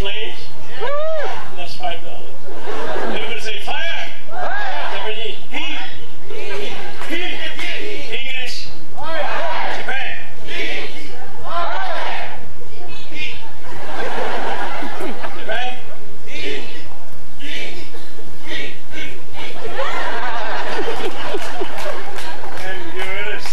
flames? That's $5. Everybody say fire! Everybody heat! Heat! English! Japan! Japan? And yours.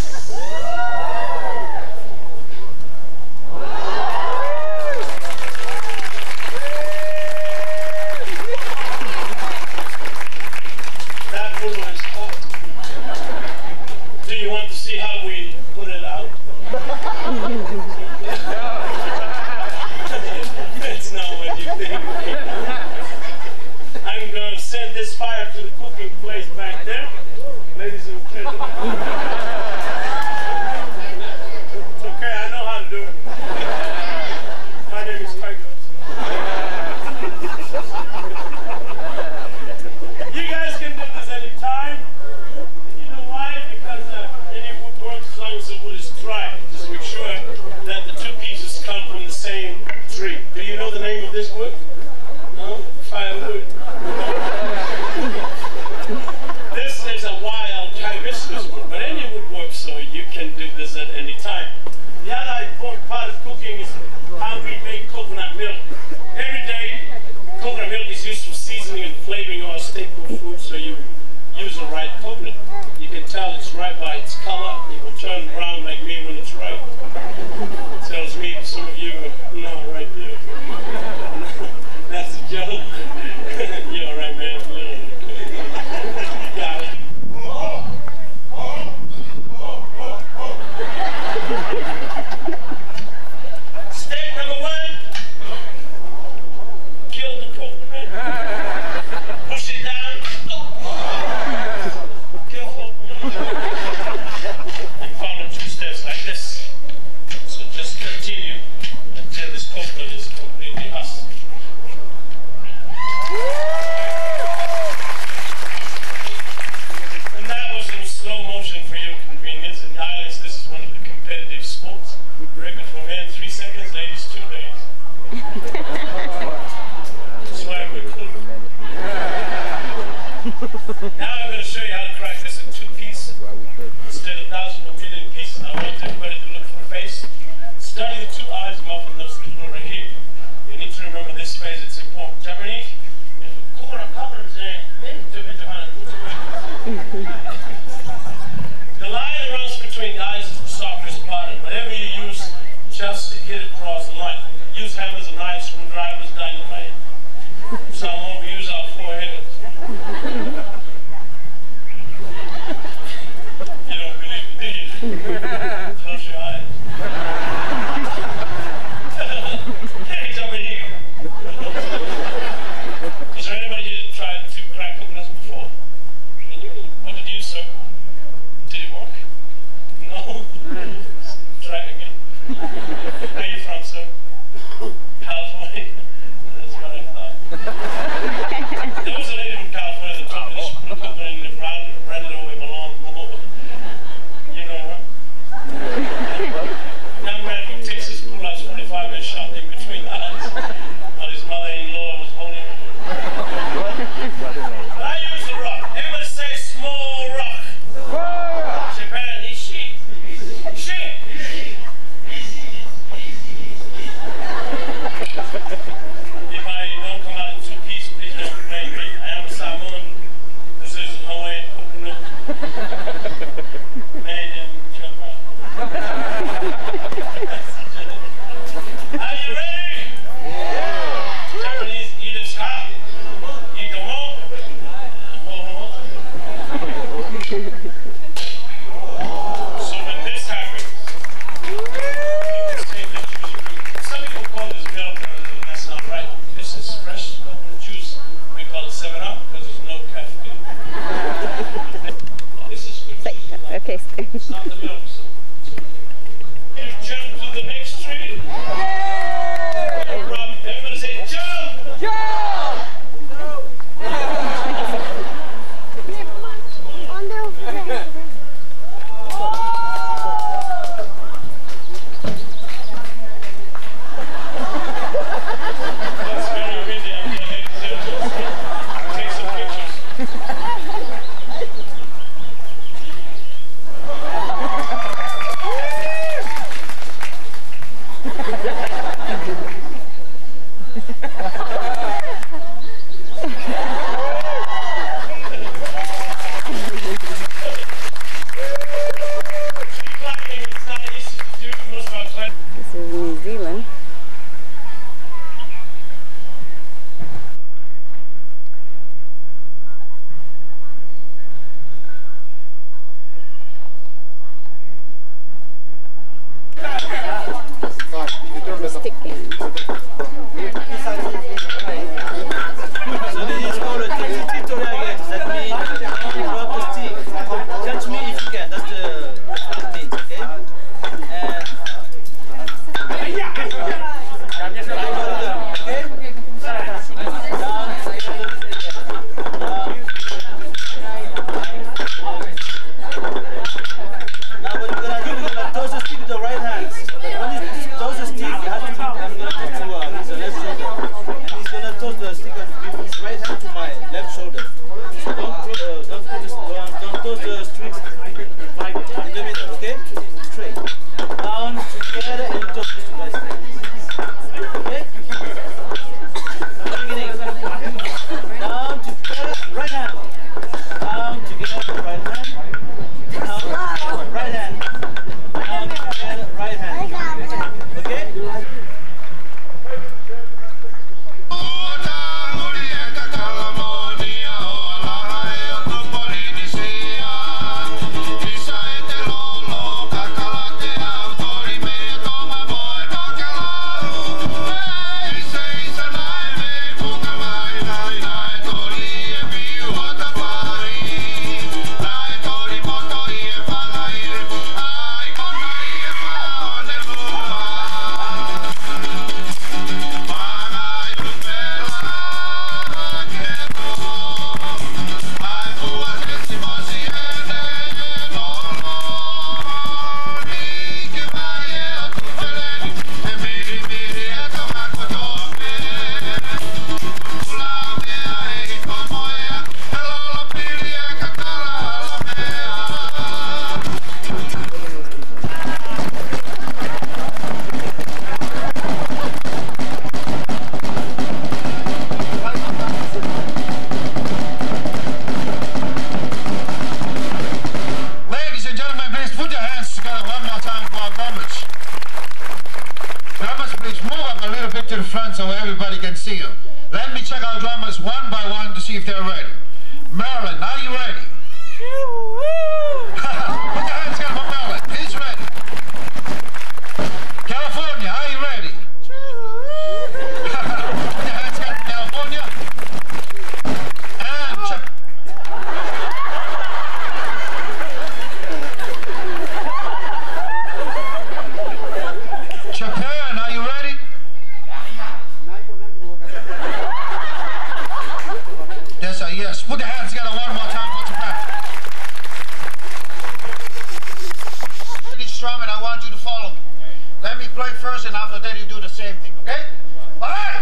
That one was hot. Do you want to see how we put it out? That's not what you think. I'm going to send this fire to the cooking place back there. Ladies and gentlemen. It's okay, I know how to do it. My name is Tiger. You guys can do this anytime. You know why? Because any wood works as long as the wood is dry. Just make sure that the two pieces come from the same tree. Do you know the name of this wood? No? Firewood. This is a wild hibiscus wood, but any wood works, so you can do this at any time. The other important part of cooking is how we make coconut milk. Every day, coconut milk is used for seasoning and flavoring our staple food, so you use the right coconut. You can tell it's right by its color. It will turn brown like me when it's ripe. Tells me some of you are not right there. That's a joke. You're all right, man. Got it. Step number one. Kill the coconut. Push it down. Careful. And follow 2 steps like this. So just continue until this coconut is completely husked. And that was in slow motion for your convenience. In the islands, this is one of the competitive sports. Record for men 3 seconds, ladies 2 days. That's why we're cool. Now I'm going to show you how to crack this in 2 pieces. Instead of 1,000 or million pieces, I want everybody to look for the face. Study the 2 eyes, mouth, and nose right here. You need to remember this phase, it's important. Japanese. The line that runs between the eyes is the softest part, and whatever you use, just hit it across the line. Use hammers and knives, screwdrivers, dynamite. Some more we use our forehead. You don't believe me, do you? Close your eyes. Hey, jump in here. Is there anybody here that tried to crack coconuts before? What did you do, sir? Did it work? No? Try it again. Where are you from, sir? California. That's what I thought. There was a lady from California that told front so everybody can see you. Let me check our drummers one by one to see if they're ready. Maryland, are you ready? Put your hands together for Maryland. He's ready. California, are you ready? Put your hands together for California. And Japan, are you ready? Yes, yes. Put the hands together one more time for Japan. This drum and I want you to follow me. Let me play first and after that you do the same thing, okay? All right!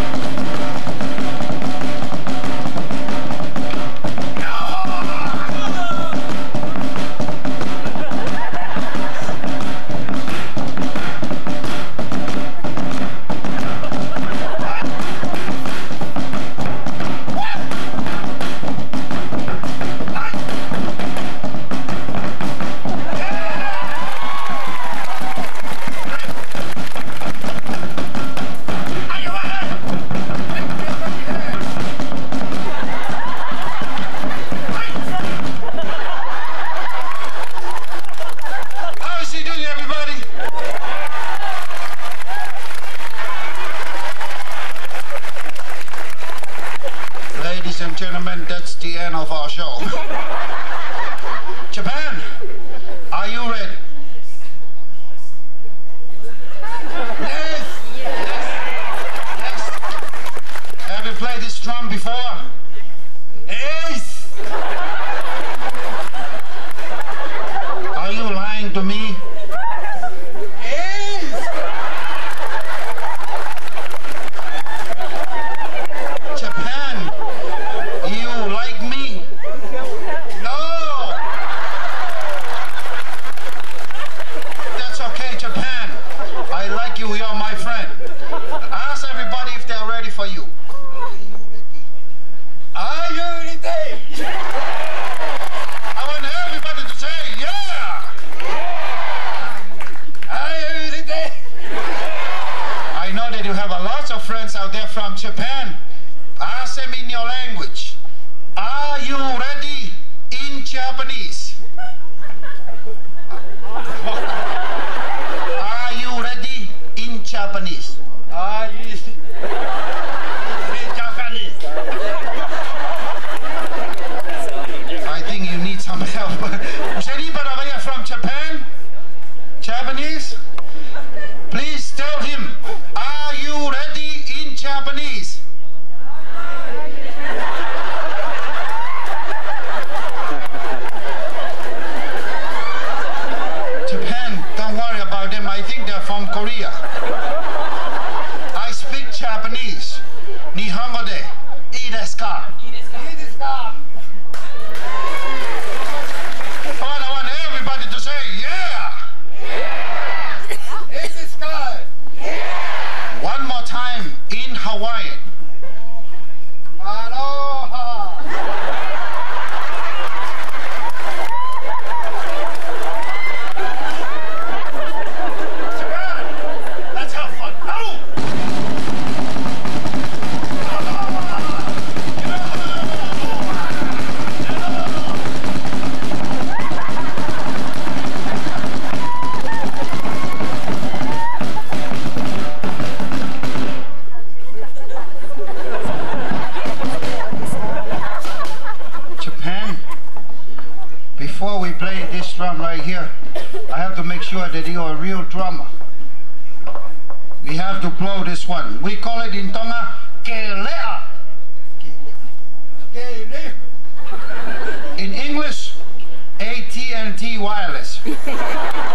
Ladies and gentlemen, that's the end of our show. Japan, are you ready? Yes. Yes. Have you played this drum before? Yes. Are you lying to me? Yes. Japan, you like me? No. That's okay, Japan. I like you, you're my friend. Ask everybody if they're ready for you. Are you ready? I want everybody to say, yeah! Are you ready? I know that you have a lot of friends out there from Japan. Ask them in your language. Are you ready in Japanese? Are you ready in Japanese? Are you in Japanese? I think you need some help. Is anybody over here from Japan? Japanese? Please tell him, are you ready in Japanese? Japan, don't worry about them. I think they're from Korea. I speak Japanese. Nihongo de ii desu ka? Ii desu ka? I want everybody to say, yeah! Yeah! Ii desu ka? Yeah! One more time in Hawaiian. Aloha! Let's have fun. Oh! Japan, before we play this drum right here, I have to make sure that you're a real drummer. We have to blow this one. We call it in Tonga, kelea. In English, AT&T wireless.